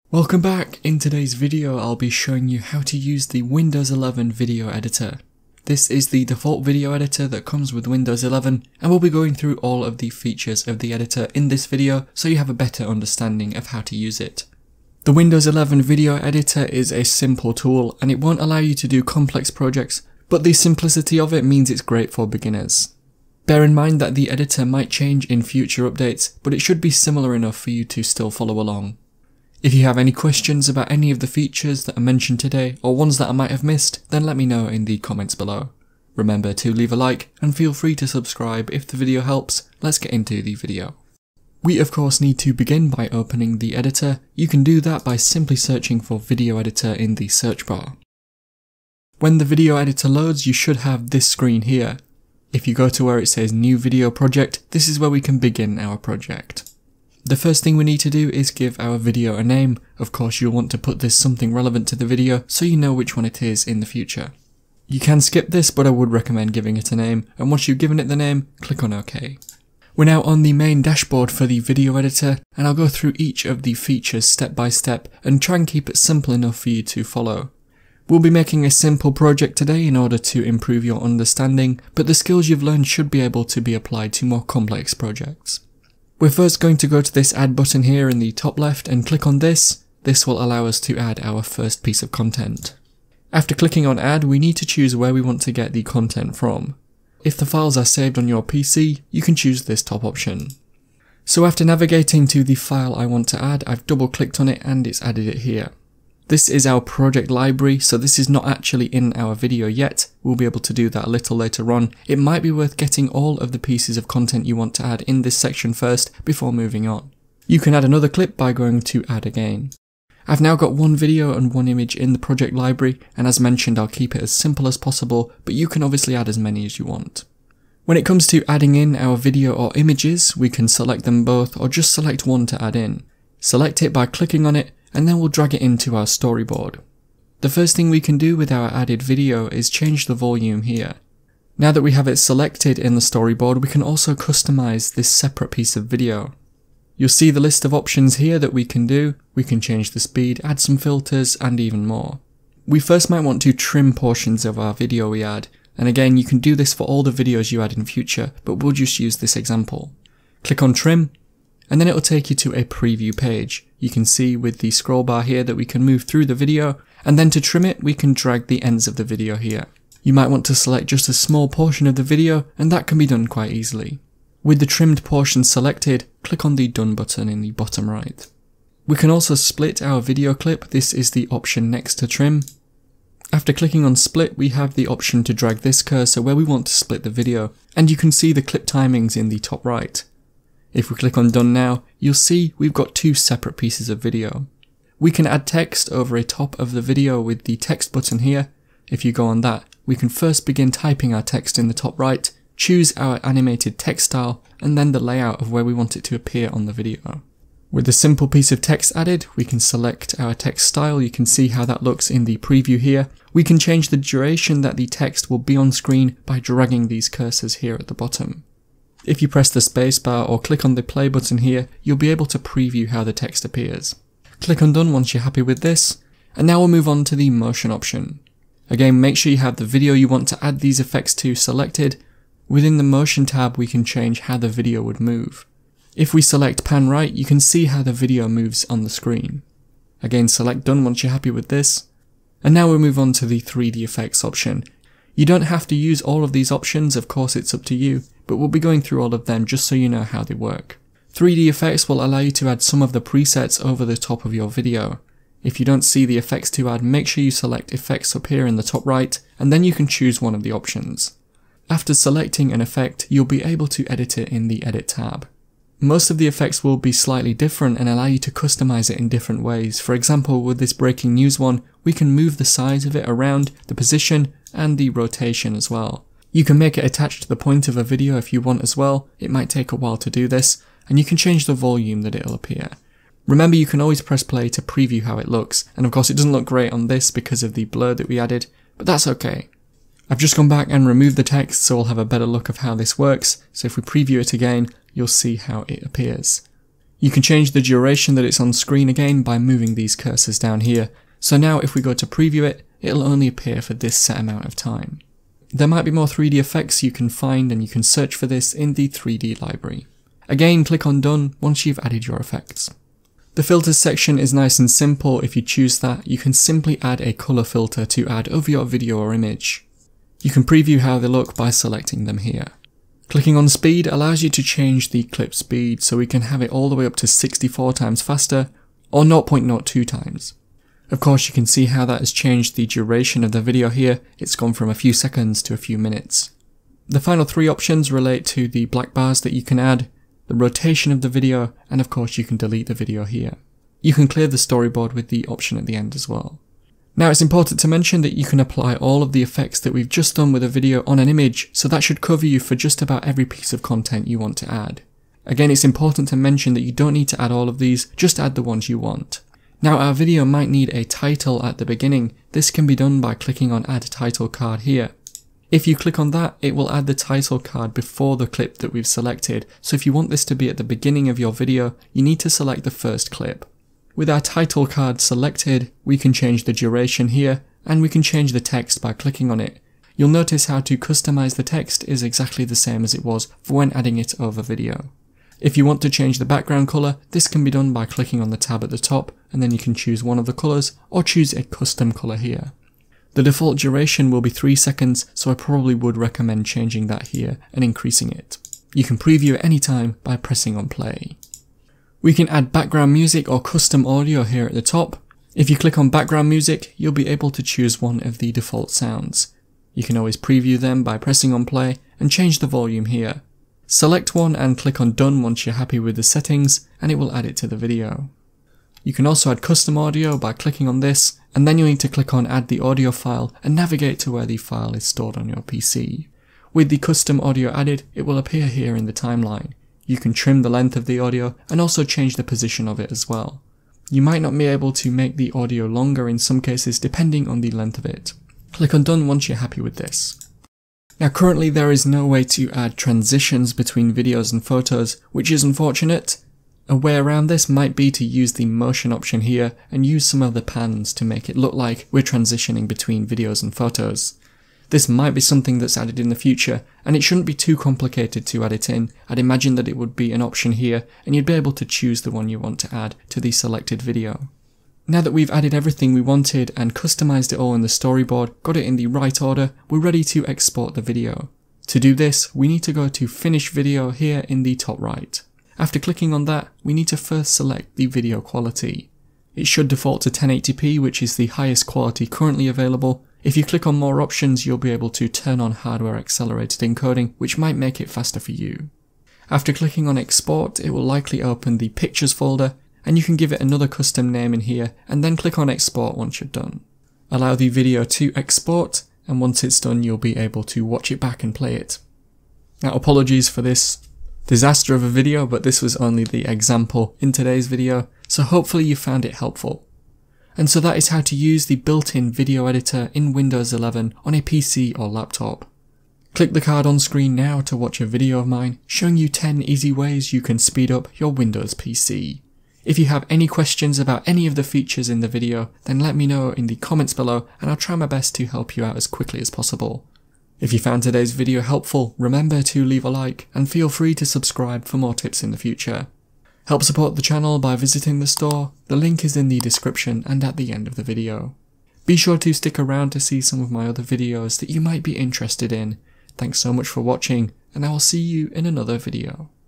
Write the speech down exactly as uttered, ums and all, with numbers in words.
Welcome back. In today's video I'll be showing you how to use the Windows eleven video editor. This is the default video editor that comes with Windows eleven, and we'll be going through all of the features of the editor in this video so you have a better understanding of how to use it. The Windows eleven video editor is a simple tool and it won't allow you to do complex projects, but the simplicity of it means it's great for beginners. Bear in mind that the editor might change in future updates, but it should be similar enough for you to still follow along. If you have any questions about any of the features that are mentioned today, or ones that I might have missed, then let me know in the comments below. Remember to leave a like, and feel free to subscribe if the video helps. Let's get into the video. We of course need to begin by opening the editor. You can do that by simply searching for video editor in the search bar. When the video editor loads, you should have this screen here. If you go to where it says new video project, this is where we can begin our project. The first thing we need to do is give our video a name. Of course you'll want to put this something relevant to the video so you know which one it is in the future. You can skip this, but I would recommend giving it a name, and once you've given it the name, click on OK. We're now on the main dashboard for the video editor, and I'll go through each of the features step by step and try and keep it simple enough for you to follow. We'll be making a simple project today in order to improve your understanding, but the skills you've learned should be able to be applied to more complex projects. We're first going to go to this add button here in the top left and click on this. This will allow us to add our first piece of content. After clicking on add, we need to choose where we want to get the content from. If the files are saved on your P C, you can choose this top option. So after navigating to the file I want to add, I've double clicked on it and it's added it here. This is our project library, so this is not actually in our video yet. We'll be able to do that a little later on. It might be worth getting all of the pieces of content you want to add in this section first before moving on. You can add another clip by going to add again. I've now got one video and one image in the project library, and as mentioned I'll keep it as simple as possible, but you can obviously add as many as you want. When it comes to adding in our video or images, we can select them both or just select one to add in. Select it by clicking on it, and then we'll drag it into our storyboard. The first thing we can do with our added video is change the volume here. Now that we have it selected in the storyboard, we can also customize this separate piece of video. You'll see the list of options here that we can do. We can change the speed, add some filters, and even more. We first might want to trim portions of our video we add, and again you can do this for all the videos you add in future, but we'll just use this example. Click on trim, and then it will take you to a preview page. You can see with the scroll bar here that we can move through the video, and then to trim it we can drag the ends of the video here. You might want to select just a small portion of the video, and that can be done quite easily. With the trimmed portion selected, click on the done button in the bottom right. We can also split our video clip. This is the option next to trim. After clicking on split, we have the option to drag this cursor where we want to split the video, and you can see the clip timings in the top right. If we click on done now, you'll see we've got two separate pieces of video. We can add text over a top of the video with the text button here. If you go on that, we can first begin typing our text in the top right, choose our animated text style, and then the layout of where we want it to appear on the video. With a simple piece of text added, we can select our text style. You can see how that looks in the preview here. We can change the duration that the text will be on screen by dragging these cursors here at the bottom. If you press the spacebar or click on the play button here, you'll be able to preview how the text appears. Click on done once you're happy with this, and now we'll move on to the motion option. Again, make sure you have the video you want to add these effects to selected. Within the motion tab we can change how the video would move. If we select pan right, you can see how the video moves on the screen. Again, select done once you're happy with this. And now we'll move on to the three D effects option. You don't have to use all of these options, of course it's up to you, but we'll be going through all of them just so you know how they work. three D effects will allow you to add some of the presets over the top of your video. If you don't see the effects to add, make sure you select effects up here in the top right, and then you can choose one of the options. After selecting an effect, you'll be able to edit it in the edit tab. Most of the effects will be slightly different and allow you to customize it in different ways. For example, with this breaking news one, we can move the size of it around, the position, and the rotation as well. You can make it attached to the point of a video if you want as well. It might take a while to do this, and you can change the volume that it'll appear. Remember, you can always press play to preview how it looks, and of course it doesn't look great on this because of the blur that we added, but that's okay. I've just gone back and removed the text so we'll have a better look of how this works, so if we preview it again, you'll see how it appears. You can change the duration that it's on screen again by moving these cursors down here. So now if we go to preview it, it'll only appear for this set amount of time. There might be more three D effects you can find, and you can search for this in the three D library. Again, click on done once you've added your effects. The filters section is nice and simple. If you choose that, you can simply add a color filter to add over your video or image. You can preview how they look by selecting them here. Clicking on speed allows you to change the clip speed, so we can have it all the way up to sixty-four times faster or zero point zero two times. Of course, you can see how that has changed the duration of the video here. It's gone from a few seconds to a few minutes. The final three options relate to the black bars that you can add, the rotation of the video, and of course you can delete the video here. You can clear the storyboard with the option at the end as well. Now it's important to mention that you can apply all of the effects that we've just done with a video on an image, so that should cover you for just about every piece of content you want to add. Again, it's important to mention that you don't need to add all of these, just add the ones you want. Now our video might need a title at the beginning. This can be done by clicking on Add Title Card here. If you click on that, it will add the title card before the clip that we've selected, so if you want this to be at the beginning of your video, you need to select the first clip. With our title card selected, we can change the duration here, and we can change the text by clicking on it. You'll notice how to customize the text is exactly the same as it was for when adding it over video. If you want to change the background color, this can be done by clicking on the tab at the top, and then you can choose one of the colors or choose a custom color here. The default duration will be three seconds, so I probably would recommend changing that here and increasing it. You can preview at any time by pressing on play. We can add background music or custom audio here at the top. If you click on background music, you'll be able to choose one of the default sounds. You can always preview them by pressing on play and change the volume here. Select one and click on done once you're happy with the settings, and it will add it to the video. You can also add custom audio by clicking on this, and then you'll need to click on add the audio file and navigate to where the file is stored on your P C. With the custom audio added, it will appear here in the timeline. You can trim the length of the audio and also change the position of it as well. You might not be able to make the audio longer in some cases depending on the length of it. Click on done once you're happy with this. Now currently there is no way to add transitions between videos and photos, which is unfortunate. A way around this might be to use the motion option here and use some of the pans to make it look like we're transitioning between videos and photos. This might be something that's added in the future, and it shouldn't be too complicated to add it in. I'd imagine that it would be an option here, and you'd be able to choose the one you want to add to the selected video. Now that we've added everything we wanted and customized it all in the storyboard, got it in the right order, we're ready to export the video. To do this, we need to go to Finish Video here in the top right. After clicking on that, we need to first select the video quality. It should default to ten eighty p, which is the highest quality currently available. If you click on more options, you'll be able to turn on hardware accelerated encoding, which might make it faster for you. After clicking on Export, it will likely open the Pictures folder, and you can give it another custom name in here, and then click on Export once you're done. Allow the video to export, and once it's done, you'll be able to watch it back and play it. Now, apologies for this disaster of a video, but this was only the example in today's video, so hopefully you found it helpful. And so that is how to use the built-in video editor in Windows eleven on a P C or laptop. Click the card on screen now to watch a video of mine showing you ten easy ways you can speed up your Windows P C. If you have any questions about any of the features in the video, then let me know in the comments below and I'll try my best to help you out as quickly as possible. If you found today's video helpful, remember to leave a like and feel free to subscribe for more tips in the future. Help support the channel by visiting the store, the link is in the description and at the end of the video. Be sure to stick around to see some of my other videos that you might be interested in. Thanks so much for watching, and I will see you in another video.